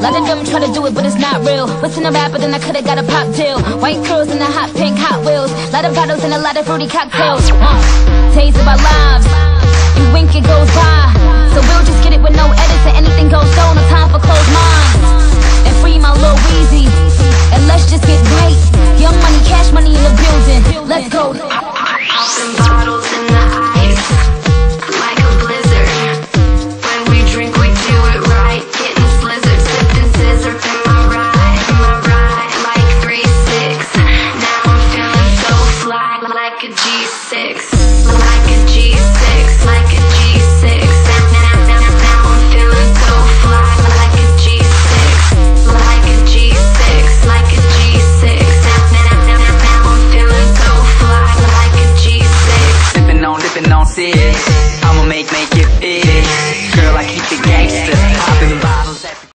Lot of them try to do it, but it's not real. Listen to rapper, then I could've got a pop deal. White girls in the hot pink Hot Wheels. Lot of bottles and a lot of fruity cocktails. Tasted by lives. You wink, it goes by. So we'll just get it with no edits and anything goes on. No time for closed minds. And free my Lil Weezy. And let's just get right. Young money, cash money in the building. Let's go. Popping bottles in the ice, like a blizzard. When we drink, we do it right. Getting slizzard, sipping scissor in my ride, like 3-6. Now I'm feeling so fly, like a G6, like a G6, like a G6. Now I'm feeling so fly, like a G6, like a G6, like a G6. Now I'm feeling so fly, like a G6. Sipping on, sipping on, I'ma make it